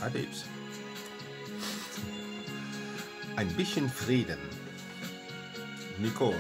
Adebs. Ein bisschen Frieden. Nicole.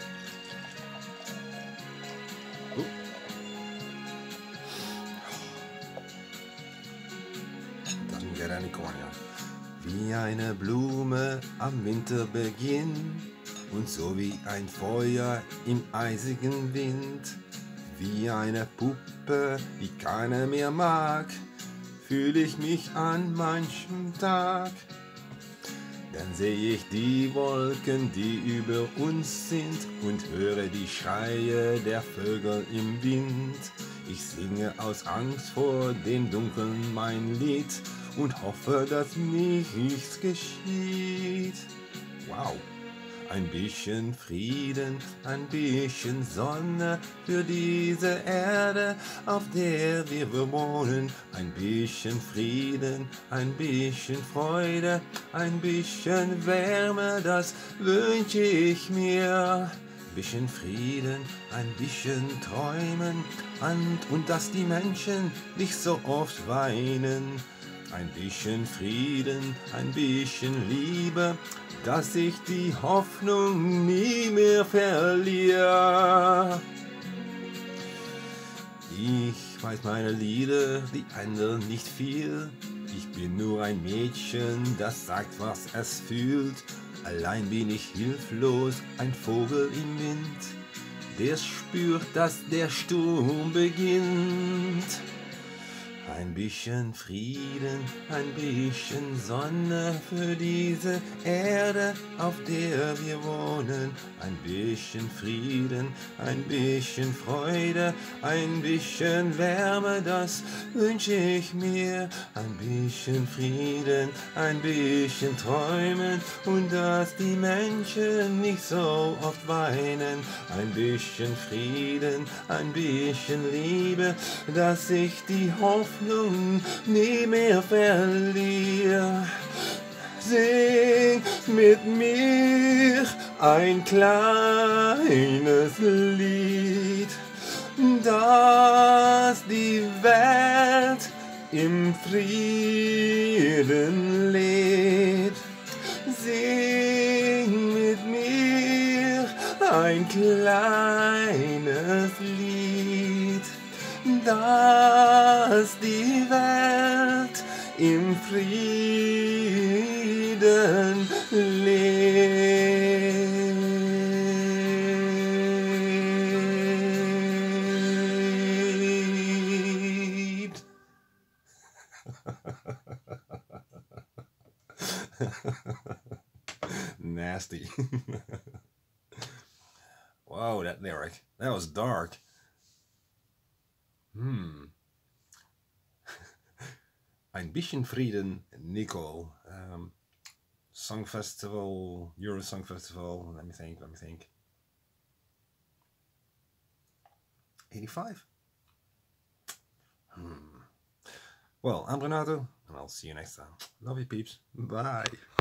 Doesn't get any cornier. Wie eine Blume am Winterbeginn und so wie ein Feuer im eisigen Wind. Wie eine Puppe, die keiner mehr mag, fühle ich mich an manchem Tag. Dann sehe ich die Wolken, die über uns sind und höre die Schreie der Vögel im Wind. Ich singe aus Angst vor dem Dunkeln mein Lied und hoffe, dass nichts geschieht. Wow! Ein bisschen Frieden, ein bisschen Sonne für diese Erde, auf der wir wohnen. Ein bisschen Frieden, ein bisschen Freude, ein bisschen Wärme, das wünsche ich mir. Ein bisschen Frieden, ein bisschen Träumen und dass die Menschen nicht so oft weinen. Ein bisschen Frieden, ein bisschen Liebe, dass ich die Hoffnung nie mehr verliere. Ich weiß meine Lieder, die anderen nicht viel. Ich bin nur ein Mädchen, das sagt, was es fühlt. Allein bin ich hilflos, ein Vogel im Wind, der spürt, dass der Sturm beginnt. Ein bisschen Frieden, ein bisschen Sonne für diese Erde, auf der wir wohnen. Ein bisschen Frieden, ein bisschen Freude, ein bisschen Wärme, das wünsche ich mir. Ein bisschen Frieden, ein bisschen Träumen und dass die Menschen nicht so oft weinen. Ein bisschen Frieden, ein bisschen Liebe, dass ich die Hoffnung nie mehr verliere. Sing mit mir ein kleines Lied, das die Welt im Frieden lebt. Sing mit mir ein kleines Lied, dass die Welt im Frieden lebt. Nasty. Wow, that lyric. That was dark. Ein bisschen Frieden, Nicole. Song Festival, Eurosong Festival. Let me think. 85? Well, I'm Renato, and I'll see you next time. Love you, peeps. Bye.